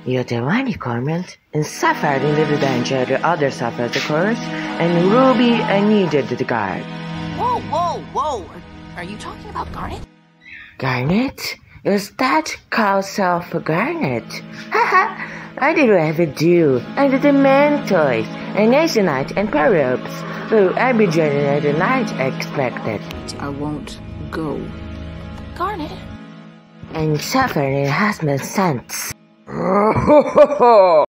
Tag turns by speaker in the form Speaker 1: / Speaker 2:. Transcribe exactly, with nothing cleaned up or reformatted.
Speaker 1: You're the one garment, and suffered in the danger the other suffered the curse, and Ruby needed the guard.
Speaker 2: Whoa, whoa, whoa! Are you talking about Garnet?
Speaker 1: Garnet? Is that cause of Garnet? Haha! I didn't ever do, and the Mentoys, and Nationite, and Periops, who every journey of the night expected.
Speaker 2: I won't go. Garnet?
Speaker 1: And suffering has been sent.